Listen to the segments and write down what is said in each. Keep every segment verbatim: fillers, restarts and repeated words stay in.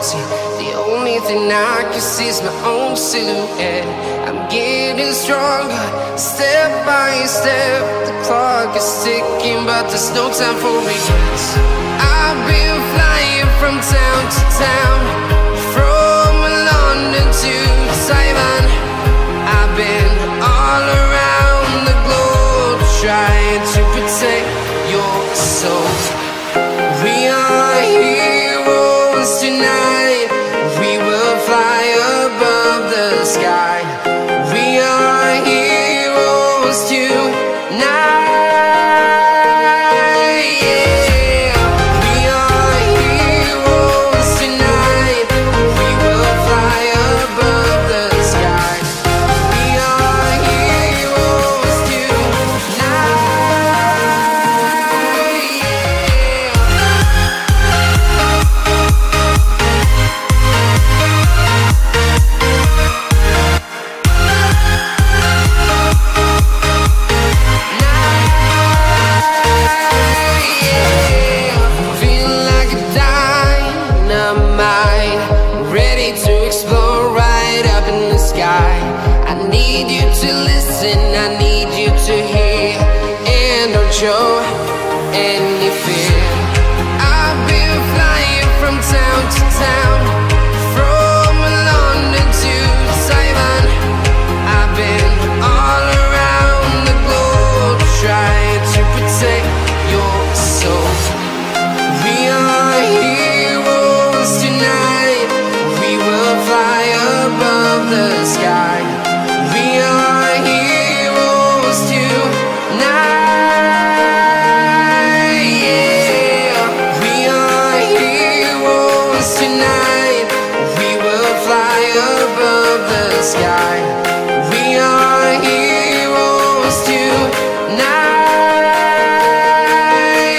empty. The only thing I can see is my own silhouette. I'm getting stronger, step by step. The clock is ticking, but there's no time for regrets. I've been flying from town to town, from London to Taiwan. I've been all around the globe, trying to protect your soul. We are heroes tonight. We will fly above the sky. We are heroes tonight. Show any fear. I've been flying from town to town, from London to Taiwan. I've been all around the globe, trying to protect your soul. We are heroes tonight. We will fly above the sky. We are heroes tonight. Sky. We are heroes tonight.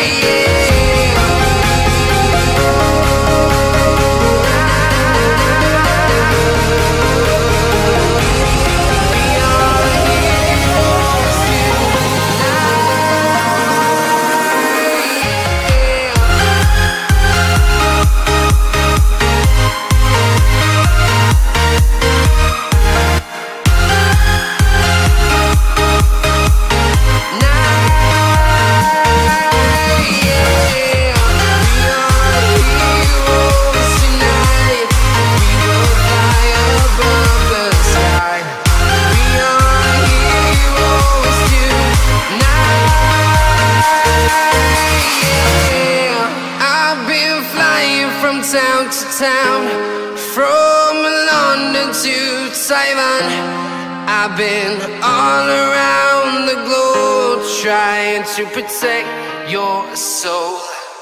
Town to town, from London to Taiwan. I've been all around the globe, trying to protect your soul.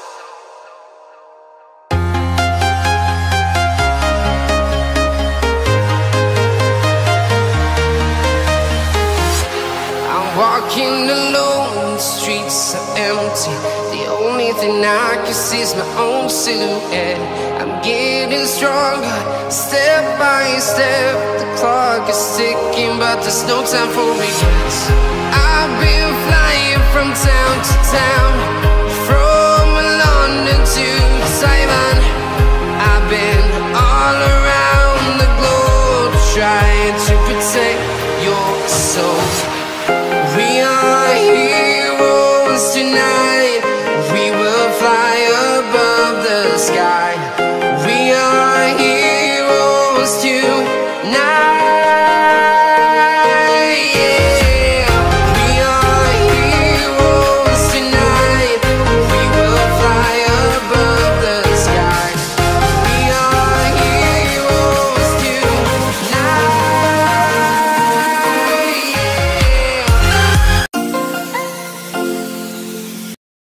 I'm walking alone, the streets are empty. The only thing I can see is my own silhouette. I'm getting stronger, step by step. The clock is ticking, but there's no time for regrets. I've been flying from town to town, from London to Taiwan. I've been all around the globe, trying to protect your soul.